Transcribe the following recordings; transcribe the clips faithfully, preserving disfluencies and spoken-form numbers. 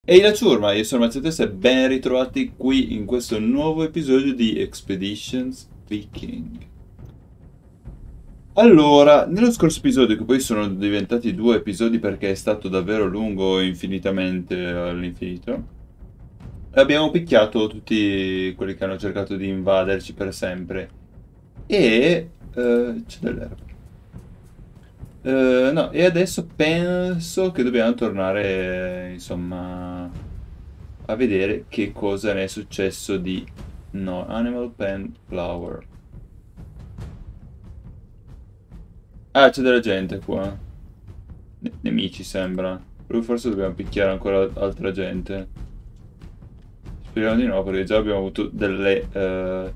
Ehi la ciurma, io sono Mazzetес e ben ritrovati qui in questo nuovo episodio di Expeditions Viking. Allora, nello scorso episodio, che poi sono diventati due episodi perché è stato davvero lungo infinitamente all'infinito, abbiamo picchiato tutti quelli che hanno cercato di invaderci per sempre. E eh, c'è dell'erba. Eh, no, e adesso penso che dobbiamo tornare, insomma, a vedere che cosa ne è successo di... No, Animal Pen Flower. Ah, c'è della gente qua. Ne- nemici sembra. Però forse dobbiamo picchiare ancora altra gente. Speriamo di no, perché già abbiamo avuto delle... Uh...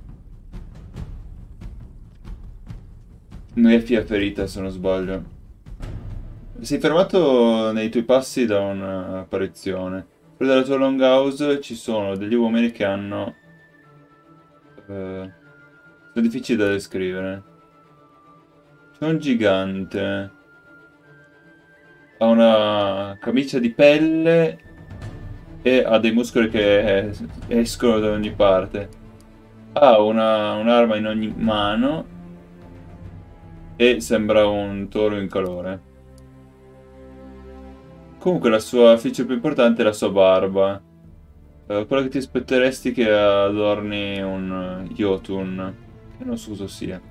Neffia ferita, se non sbaglio. Sei fermato nei tuoi passi da un'apparizione. Fuori dalla tua longhouse ci sono degli uomini che hanno... eh, sono difficili da descrivere. C'è un gigante. Ha una camicia di pelle e ha dei muscoli che escono da ogni parte. Ha una- un'arma in ogni mano e sembra un toro in calore. Comunque la sua feature più importante è la sua barba. Eh, quella che ti aspetteresti che adorni un uh, Jotun. Che non so cosa sia.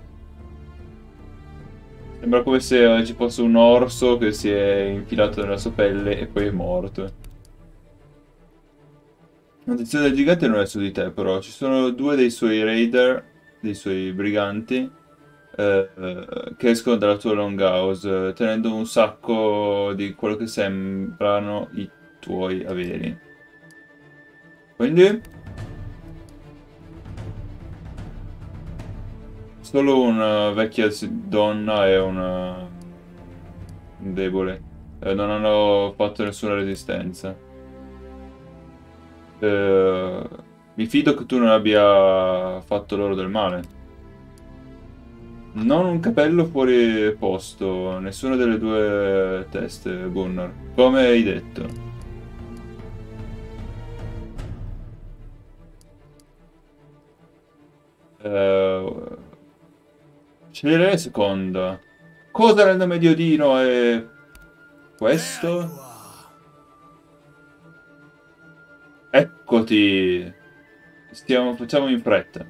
Sembra come se ci fosse un orso che si è infilato nella sua pelle e poi è morto. L'attenzione del gigante non è su di te, però. Ci sono due dei suoi raider, dei suoi briganti, eh, eh, che escono dalla tua longhouse, tenendo un sacco di quello che sembrano i tuoi averi. Quindi, solo una vecchia si- donna e una... un debole. Eh, non hanno fatto nessuna resistenza. Eh, mi fido che tu non abbia fatto loro del male. Non un capello fuori posto, nessuna delle due teste, Gunnar. Come hai detto. Eh, sceglierei la seconda. Cosa rende Mediodino e... questo? Eccoti! Stiamo, facciamo in fretta.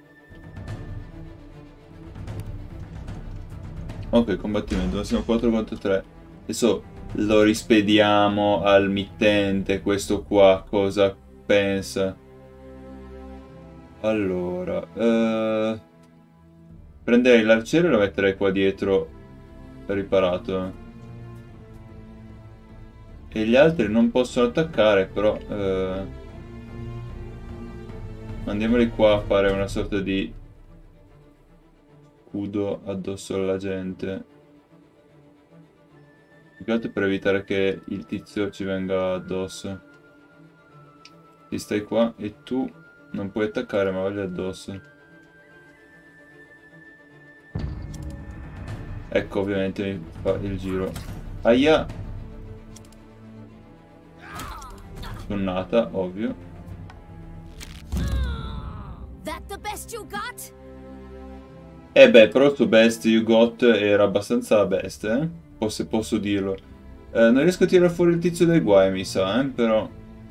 Ok, combattimento, siamo quattro contro tre. Adesso lo rispediamo al mittente, questo qua, cosa pensa? Allora, eh, prenderei l'arciere e lo metterei qua dietro riparato. E gli altri non possono attaccare, però eh, mandiamoli qua a fare una sorta di scudo addosso alla gente. Più che altro per evitare che il tizio ci venga addosso. Ti stai qua e tu non puoi attaccare, ma vai addosso. Ecco, ovviamente mi fa il giro. Aia! Sunnata, ovvio. That the best you got? Eh beh, però il suo best you got era abbastanza best, eh? O se posso dirlo. Eh, non riesco a tirare fuori il tizio dai guai, mi sa, eh? Però...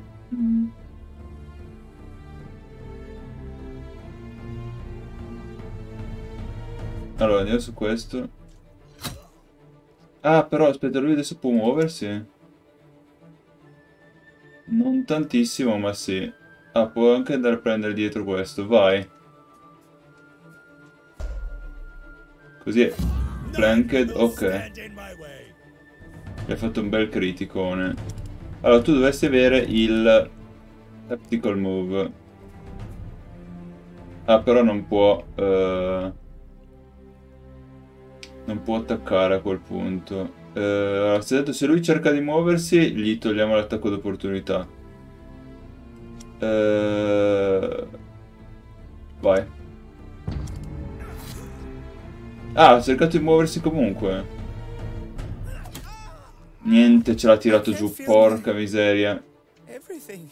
Allora, andiamo su questo. Ah, però aspetta, lui adesso può muoversi? Non tantissimo, ma sì. Ah, può anche andare a prendere dietro questo, vai. Così è flanked, ok. Gli ha fatto un bel criticone. Allora, tu dovresti avere il tactical move. Ah, però non può... Uh, non può attaccare a quel punto. Uh, allora, se, detto, se lui cerca di muoversi, gli togliamo l'attacco d'opportunità. Uh, vai. Ah, ha cercato di muoversi comunque. Niente, ce l'ha tirato giù, porca miseria. everything.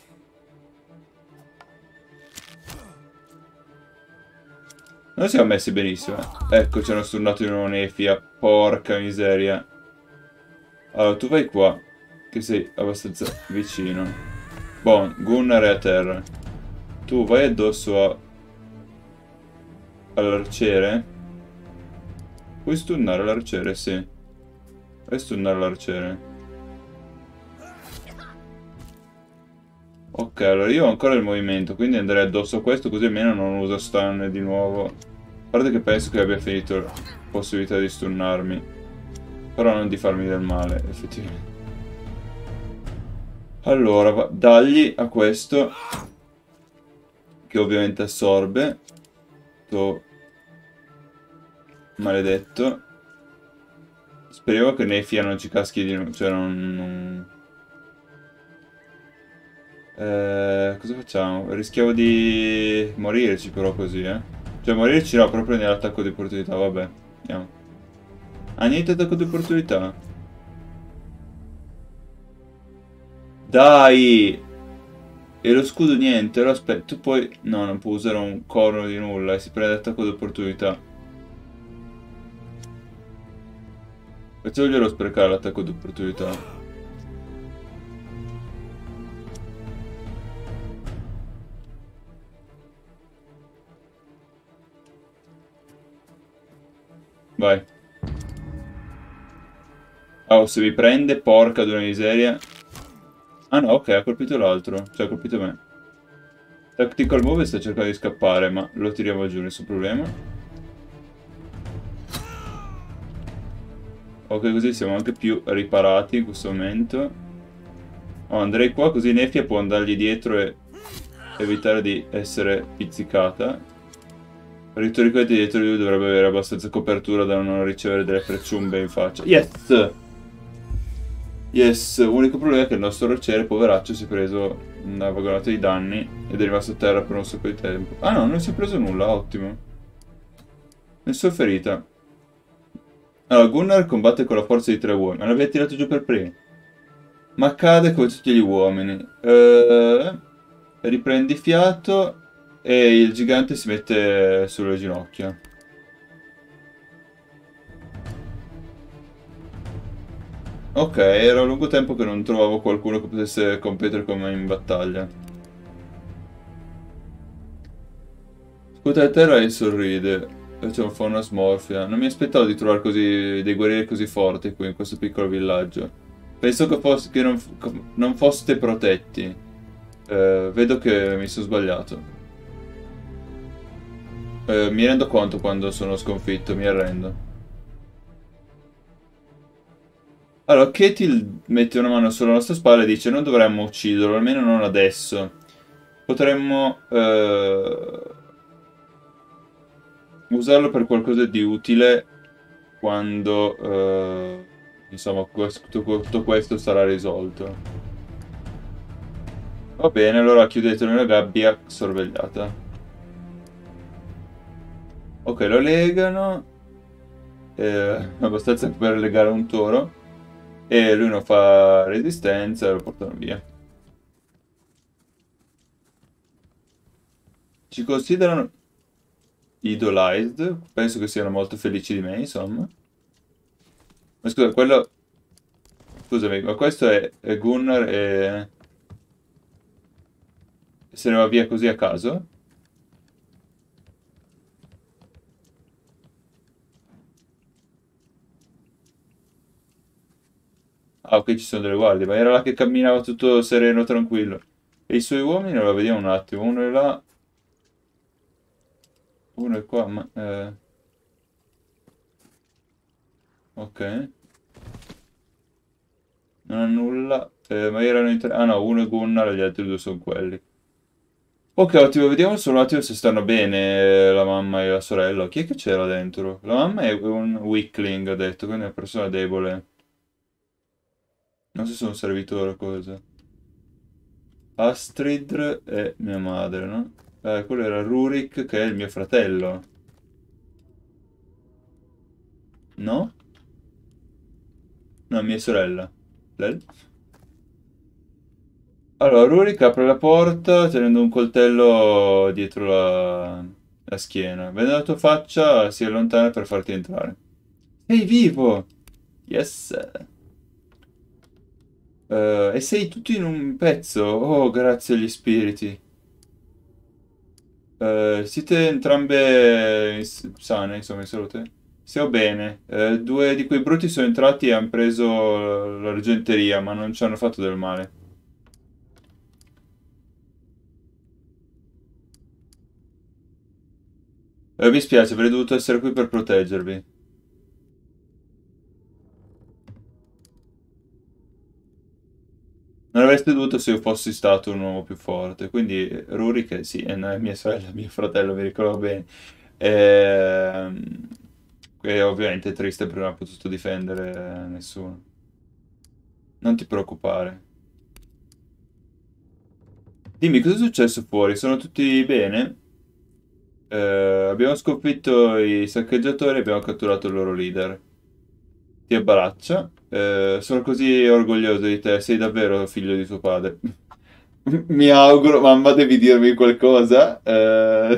Noi siamo messi benissimo. Ecco, ci hanno stunnato in un'efia. Porca miseria. Allora, tu vai qua, che sei abbastanza vicino. Bon, Gunnar è a terra. Tu vai addosso a... all'arciere. Puoi stunnare l'arciere? Sì. Vai a stunnare l'arciere. Ok, allora io ho ancora il movimento, quindi andrei addosso a questo, così almeno non uso stun di nuovo. A parte che penso che abbia finito la possibilità di stunnarmi. Però non di farmi del male, effettivamente. Allora, va, dagli a questo, che ovviamente assorbe. To... maledetto. Speriamo che Nefia non ci caschi di nuovo, cioè non... non... Eh, cosa facciamo? Rischiamo di morirci però così, eh. Cioè morirci no, proprio nell'attacco di opportunità, vabbè. Andiamo. Ah, niente attacco di opportunità. Dai! E lo scudo niente, lo aspetto, poi... No, non può usare un corno di nulla e si prende attacco di opportunità. Facciamoglielo sprecare l'attacco di opportunità. Vai. Oh, se mi prende, porca di una miseria. Ah no, ok, ha colpito l'altro. Cioè, ha colpito me. Tactical Move sta cercando di scappare, ma lo tiriamo giù, nessun problema. Ok, così siamo anche più riparati in questo momento. Oh, andrei qua così Nefia può andargli dietro e evitare di essere pizzicata. Ritoricati dietro di lui dovrebbe avere abbastanza copertura da non ricevere delle frecciumbe in faccia. Yes! Yes, l'unico problema è che il nostro arciere, poveraccio, si è preso una vagonata di danni ed è rimasto a terra per un sacco di tempo. Ah no, non si è preso nulla, ottimo. Nessuna ferita. Allora, Gunnar combatte con la forza di tre uomini. Ma l'aveva tirato giù per prima. Ma cade come tutti gli uomini. Eh, riprendi fiato e il gigante si mette sulle ginocchia. Ok, era un lungo tempo che non trovavo qualcuno che potesse competere con me in battaglia. Scuote a terra e sorride. C'è un fa una smorfia. Non mi aspettavo di trovare così dei guerrieri così forti qui in questo piccolo villaggio. Penso che, fosse, che non, non foste protetti. Eh, vedo che mi sono sbagliato. Eh, mi rendo conto quando sono sconfitto, mi arrendo. Allora, Ketil mette una mano sulla nostra spalla e dice non dovremmo ucciderlo, almeno non adesso. Potremmo eh, usarlo per qualcosa di utile quando eh, insomma questo, tutto questo sarà risolto. Va bene, allora chiudetelo nella gabbia sorvegliata. Ok, lo legano. Eh, abbastanza per legare un toro. E lui non fa resistenza e lo portano via. Ci considerano idolized. Penso che siano molto felici di me, insomma. Ma scusa, quello... Scusami, ma questo è, è Gunnar e... se ne va via così a caso? Ah, ok, ci sono delle guardie, ma era là che camminava tutto sereno, tranquillo. E i suoi uomini non lo vediamo un attimo. Uno è là... Uno è qua, ma... Eh... Ok. Non ha nulla. Eh, ma erano in tre... Ah no, uno è Gunnar e gli altri due sono quelli. Ok, ottimo, vediamo solo un attimo se stanno bene eh, la mamma e la sorella. Chi è che c'era dentro? La mamma è un weakling, ha detto, quindi è una persona debole. Non so se è un servitore o cosa. Astrid è mia madre, no? Eh, quello era Rurik, che è il mio fratello. No? No, mia sorella. Lei? Allora, Rurik apre la porta tenendo un coltello dietro la, la schiena. Vedendo la tua faccia, si allontana per farti entrare. Sei vivo! Yes! Eh, e sei tutto in un pezzo. Oh, grazie agli spiriti. Eh, siete entrambe s- sane, insomma, in salute? Stiamo bene. Eh, due di quei bruti sono entrati e hanno preso l'argenteria, ma non ci hanno fatto del male. Eh, mi spiace, avrei dovuto essere qui per proteggervi. Non avreste dovuto se io fossi stato un uomo più forte. Quindi eh, Rurik, sì, e non è mia sorella, mio fratello, mi ricordo bene. Ehm, E ovviamente è triste perché non ha potuto difendere eh, nessuno. Non ti preoccupare. Dimmi, cosa è successo fuori? Sono tutti bene? Eh, abbiamo sconfitto i saccheggiatori e abbiamo catturato il loro leader. Ti abbraccia. Eh, sono così orgoglioso di te, sei davvero figlio di tuo padre. Mi auguro, mamma, devi dirmi qualcosa. Eh,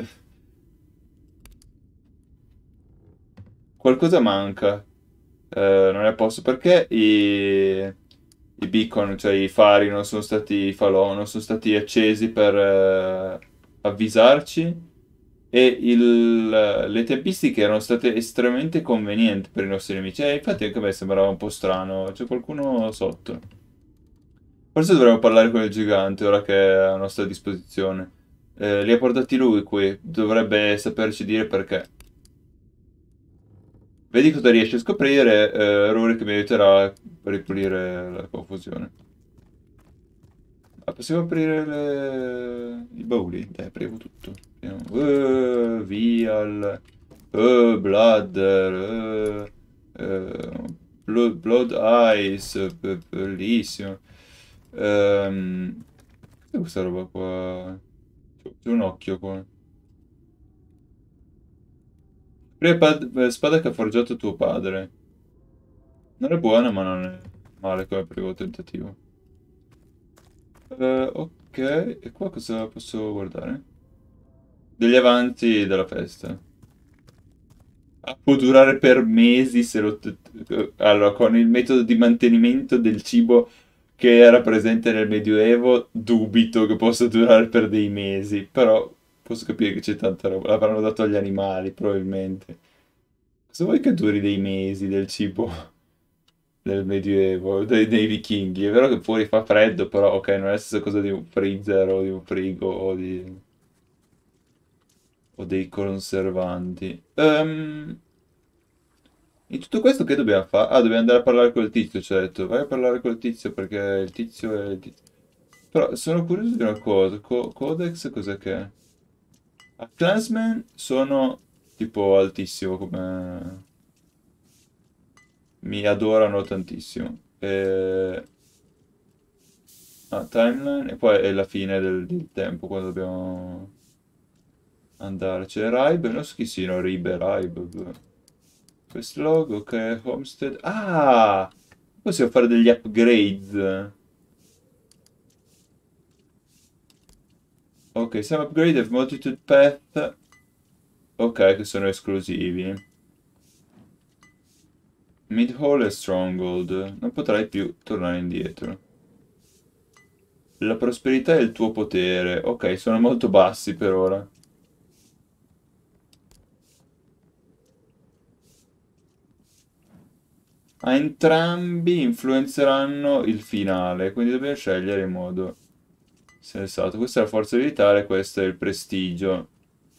qualcosa manca. Eh, non è a posto perché i, i beacon, cioè i fari, non sono stati, i falò, non sono stati accesi per eh, avvisarci. E il- le tempistiche erano state estremamente convenienti per i nostri nemici. E infatti anche a me sembrava un po' strano. C'è qualcuno sotto. Forse dovremmo parlare con il gigante ora che è a nostra disposizione. Eh, li ha portati lui qui. Dovrebbe saperci dire perché. Vedi cosa riesci a scoprire. Eh, Rory che mi aiuterà a ripulire la confusione. Ah, possiamo aprire le- i bauli? Dai, apriamo tutto. Uh, Vial, uh, Blood, uh, uh, Blood, Blood Eyes, be- bellissimo. Ehm, cos'è questa roba qua? C'è un occhio qua. Prima pad- eh, spada che ha forgiato tuo padre. Non è buona, ma non è male come primo tentativo. Eh, ok, e qua cosa posso guardare? Degli avanti della festa. Ah, può durare per mesi se lo... Allora, con il metodo di mantenimento del cibo che era presente nel Medioevo, dubito che possa durare per dei mesi, però posso capire che c'è tanta roba. L'avranno dato agli animali, probabilmente. Cosa vuoi che duri dei mesi del cibo del Medioevo, dei, dei vichinghi? È vero che fuori fa freddo, però ok, non è la stessa cosa di un freezer o di un frigo o di... o dei conservanti. Ehm, in tutto questo che dobbiamo fare? Ah, dobbiamo andare a parlare col tizio, ci ha detto. Vai a parlare col tizio perché il tizio è il tizio. Però sono curioso di una cosa. Co- Codex cos'è che è? A Clansman sono tipo altissimo come... Mi adorano tantissimo. E... Ah, Timeline e poi è la fine del, del tempo quando dobbiamo andare. C'è Raib, non so chi siano Rib e Raib. Quest log, ok, Homestead. Ah! Possiamo fare degli upgrades. Ok, some upgrade have multitude path. Ok, che sono esclusivi. Mid-hole e Stronghold. Non potrai più tornare indietro. La prosperità è il tuo potere. Ok, sono molto bassi per ora. A entrambi influenzeranno il finale, quindi dobbiamo scegliere in modo sensato. Questa è la forza militare, questo è il prestigio.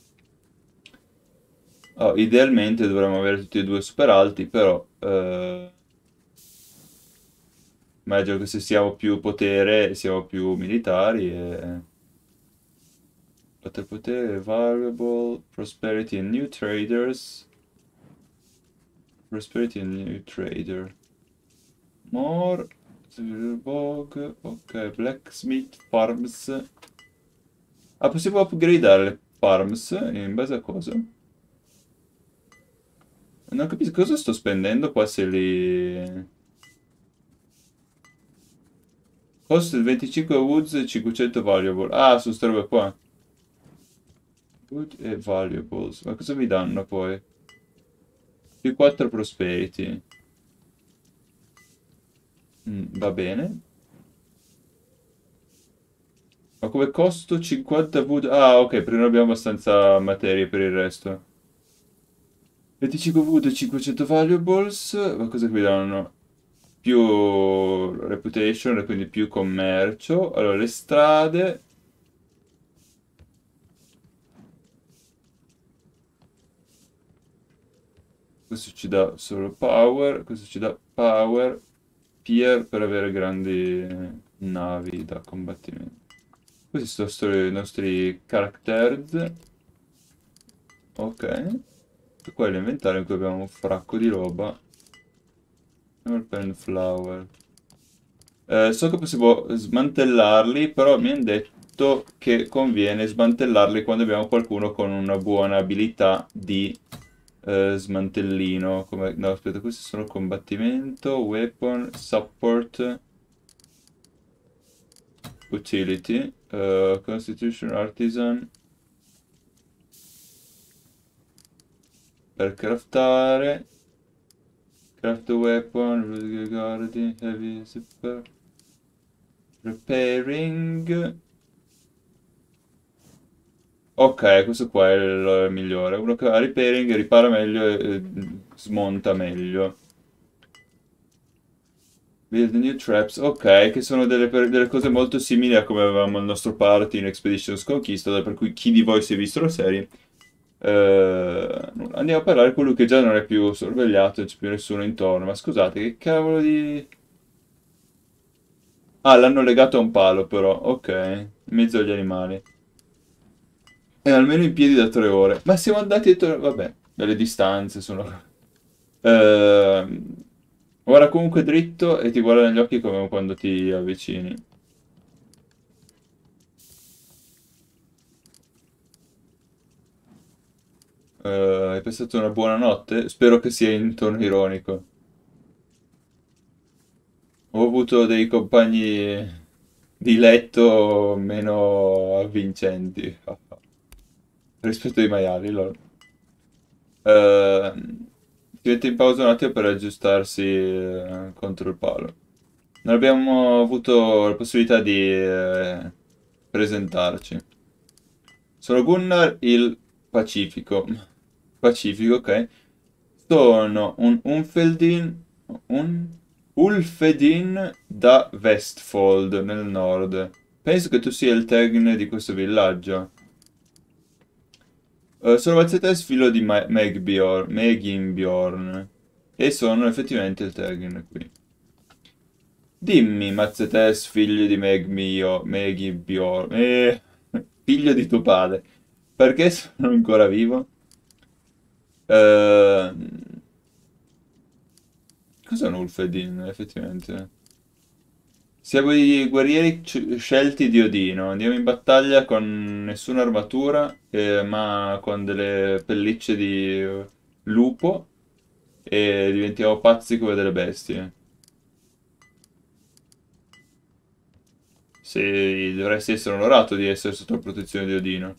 Oh, idealmente dovremmo avere tutti e due super alti, però eh, immagino che se siamo più potere siamo più militari e... Poter potere, variable, prosperity and new traders. Prosperity and new trader. More, Bog, ok, blacksmith, farms. Ah, possiamo upgradare le farms in base a cosa? Non capisco cosa sto spendendo qua se li... Costo venticinque woods e cinquecento valuable. Ah, su sta roba qua. Wood e valuables. Ma cosa mi danno poi? Più quattro prosperity. Mm, va bene. Ma come costo cinquanta wood... Ah, ok, perché non abbiamo abbastanza materie per il resto. venticinque wood e cinquecento valuables. Ma cosa mi danno? Più reputation, e quindi più commercio. Allora, le strade... Questo ci dà solo power, questo ci dà power, pier per avere grandi navi da combattimento. Questi sono i nostri characters. Ok. E qua è l'inventario in cui abbiamo un fracco di roba. Pen flower. Eh, so che possiamo smantellarli, però mi hanno detto che conviene smantellarli quando abbiamo qualcuno con una buona abilità di eh, smantellino. Come... No, aspetta, questi sono combattimento, weapon, support, utility, eh, constitution, artisan. Per craftare. Craft a weapon, guarding, heavy zipper. Repairing. Ok, questo qua è il, il migliore. Uno che ha repairing ripara meglio e, e smonta meglio. Build new traps. Ok, che sono delle, per- delle cose molto simili a come avevamo il nostro party in Expeditions Conquista, per cui chi di voi si è visto la serie. eh, nulla. Andiamo a parlare con lui che già non è più sorvegliato, non c'è più nessuno intorno. Ma scusate, che cavolo di... Ah, l'hanno legato a un palo però, ok, in mezzo agli animali. E almeno in piedi da tre ore. Ma siamo andati dietro... Vabbè, delle distanze sono... Ehm, ora comunque dritto e ti guarda negli occhi come quando ti avvicini. Eh, hai passato una buona notte? Spero che sia in tono ironico. Ho avuto dei compagni di letto meno avvincenti rispetto ai maiali, loro. Eh, si mette in pausa un attimo per aggiustarsi eh, contro il palo. Non abbiamo avuto la possibilità di eh, presentarci. Sono Gunnar il Pacifico. Pacifico, ok. Sono un Unfeldin, un Ulfedin da Vestfold nel nord. Penso che tu sia il Tegn di questo villaggio. Eh, sono Valzetes, figlio di Ma- Megbjorn, Meginbjorn. E sono effettivamente il Tegn qui. Dimmi, Mazzetes, figlio di Megmio, Megibior, eh, figlio di tuo padre, perché sono ancora vivo? Eh, cos'è un Ulfedin, effettivamente? Siamo i guerrieri c- scelti di Odino, andiamo in battaglia con nessuna armatura, eh, ma con delle pellicce di eh, lupo e diventiamo pazzi come delle bestie. Sì, dovresti essere onorato di essere sotto la protezione di Odino.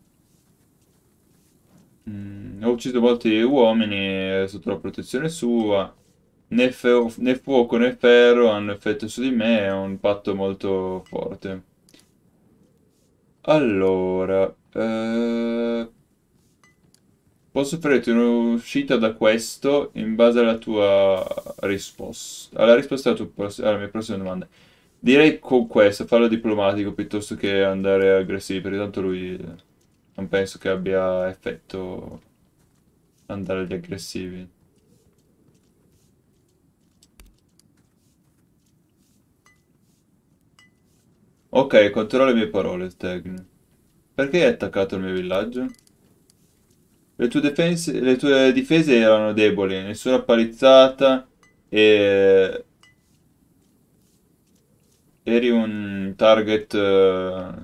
Mm, ho ucciso molti uomini eh, sotto la protezione sua. Né, fe- né fuoco né ferro hanno effetto su di me, è un patto molto forte. Allora, eh, posso farti un'uscita da questo in base alla tua risposta, alla risposta alla, tua pross- alla mia prossima domanda. Direi con questo, farlo diplomatico piuttosto che andare aggressivi, perché tanto lui eh, non penso che abbia effetto andare agli aggressivi. Ok, controllo le mie parole, Tegn. Perché hai attaccato il mio villaggio? Le tue difense, le tue difese erano deboli, nessuna palizzata e eri un target, eh,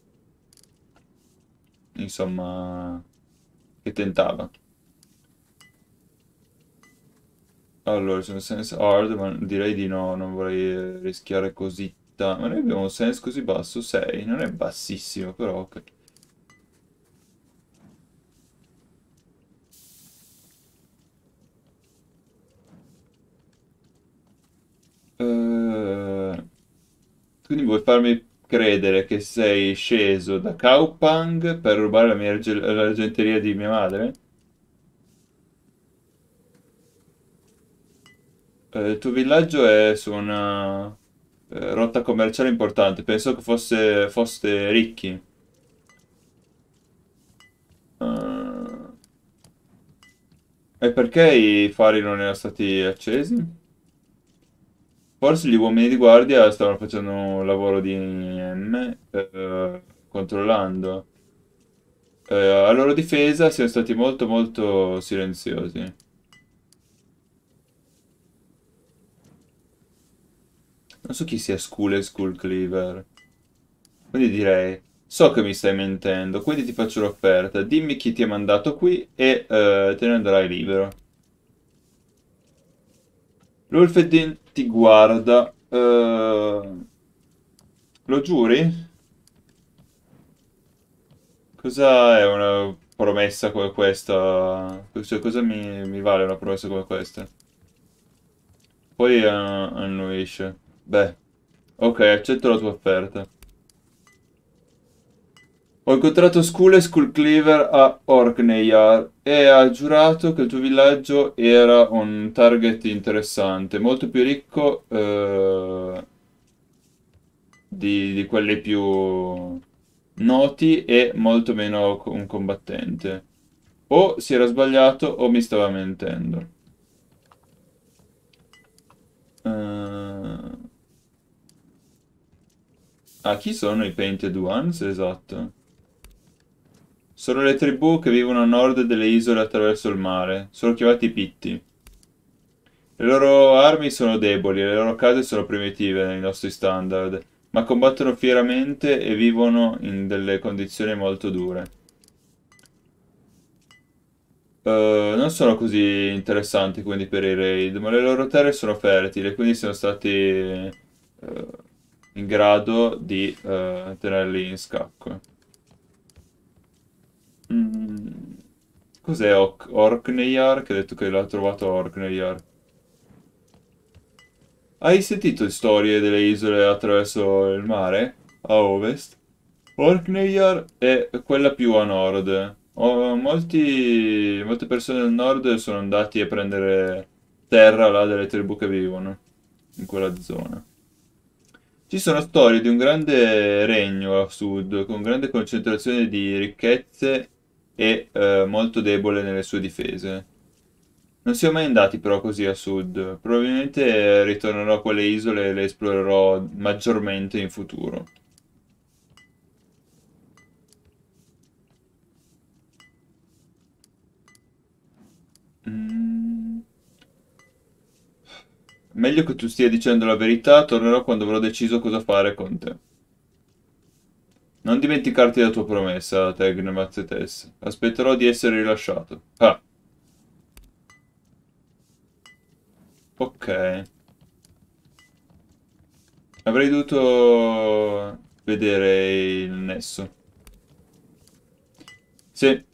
insomma, che tentava. Allora, sono sense hard, ma direi di no, non vorrei rischiare così abilità. Ma noi abbiamo un sense così basso? sei. Non è bassissimo, però ok. Eh, Quindi vuoi farmi credere che sei sceso da Kaupang per rubare la mia arge- l'argenteria di mia madre? Eh, il tuo villaggio è su una eh, rotta commerciale importante. Penso che fosse, foste ricchi. Eh, e perché i fari non erano stati accesi? Forse gli uomini di guardia stavano facendo un lavoro di M, eh, controllando. Eh, a loro difesa siamo stati molto molto silenziosi. Non so chi sia Skull e Skull Cleaver. Quindi direi, so che mi stai mentendo, quindi ti faccio l'offerta. Dimmi chi ti ha mandato qui e eh, te ne andrai libero. L'Ulfedin ti guarda. eh, Lo giuri? Cosa è una promessa come questa? Cioè, cosa mi, mi vale una promessa come questa? Poi eh, annuisce. Beh, ok, accetto la tua offerta. Ho incontrato Skull e Skullcleaver a Orkneyjar e ha giurato che il tuo villaggio era un target interessante, molto più ricco eh, di, di quelli più noti e molto meno co- un combattente. O si era sbagliato o mi stava mentendo. Eh, Ah, chi sono i Painted Ones? Esatto. Sono le tribù che vivono a nord delle isole attraverso il mare. Sono chiamati Pitti. Le loro armi sono deboli e le loro case sono primitive nei nostri standard, ma combattono fieramente e vivono in delle condizioni molto dure. Eh, non sono così interessanti quindi per i raid, ma le loro terre sono fertili, quindi sono stati eh, in grado di eh, tenerli in scacco. Mm. Cos'è Ork- Orkneyjar? Che ha detto che l'ha trovato a Orkneyjar. Hai sentito storie delle isole attraverso il mare? A ovest? Orkneyjar è quella più a nord. Ho- molti, molte persone del nord sono andati a prendere terra là delle tribù che vivono in quella zona. Ci sono storie di un grande regno a sud, con grande concentrazione di ricchezze e eh, molto debole nelle sue difese. Non siamo mai andati però così a sud. Probabilmente ritornerò a quelle isole e le esplorerò maggiormente in futuro. Mm. Meglio che tu stia dicendo la verità, tornerò quando avrò deciso cosa fare con te. Non dimenticarti la tua promessa, Tegn Mazzetes. Aspetterò di essere rilasciato. Ah, ok. Avrei dovuto vedere il nesso. Sì.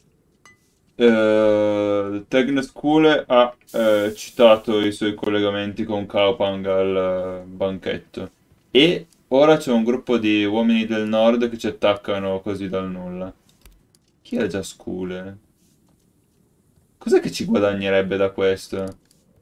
Eh, Tegn School ha eh, citato i suoi collegamenti con Kaupang al eh, banchetto. E ora c'è un gruppo di uomini del nord che ci attaccano così dal nulla. Chi è già Skule? Cos'è che ci guadagnerebbe da questo?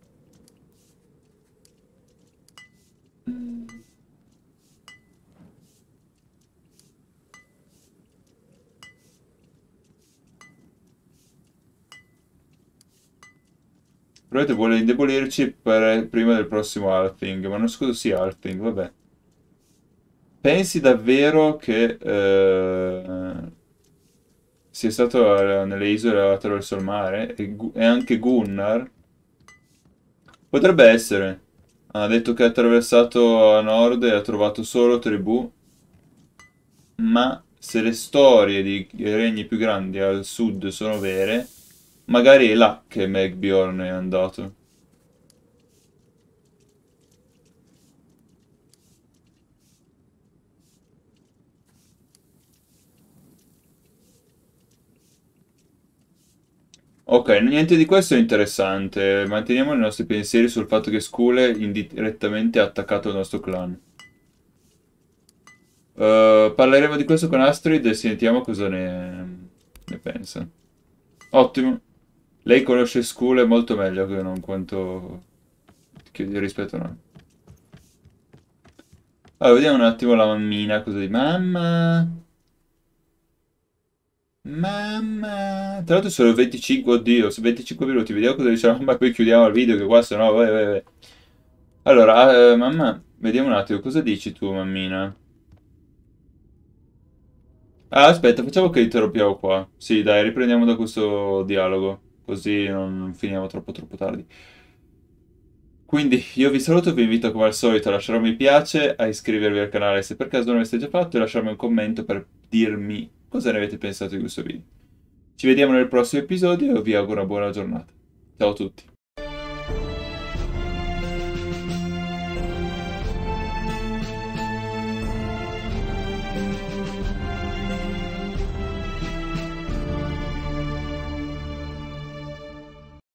Probabilmente vuole indebolirci per- prima del prossimo Althing, ma non so cosa sia Althing, vabbè. Pensi davvero che eh, sia stato eh, nelle isole attraverso il mare? E, Gu- e anche Gunnar? Potrebbe essere. Ha detto che ha attraversato a nord e ha trovato solo tribù, ma se le storie di regni più grandi al sud sono vere, magari è là che Megbjorn è andato. Ok, niente di questo è interessante. Manteniamo i nostri pensieri sul fatto che Skule indirettamente ha attaccato il nostro clan. Uh, parleremo di questo con Astrid e sentiamo cosa ne, ne pensa. Ottimo. Lei conosce Skule molto meglio che non quanto che rispetto a noi. Allora, vediamo un attimo la mammina cosa di mamma. Mamma. Tra l'altro sono venticinque, oddio, sono venticinque minuti. Vediamo cosa dice la mamma e poi chiudiamo il video che qua sennò vai, vai, vai. Allora, eh, mamma, vediamo un attimo, cosa dici tu, mammina? Ah, aspetta, facciamo che interrompiamo qua. Sì, dai, riprendiamo da questo dialogo, così non finiamo troppo troppo tardi. Quindi io vi saluto, vi invito come al solito a lasciare un mi piace, a iscrivervi al canale se per caso non l'avete già fatto e lasciarmi un commento per dirmi cosa ne avete pensato di questo video. Ci vediamo nel prossimo episodio e vi auguro una buona giornata. Ciao a tutti.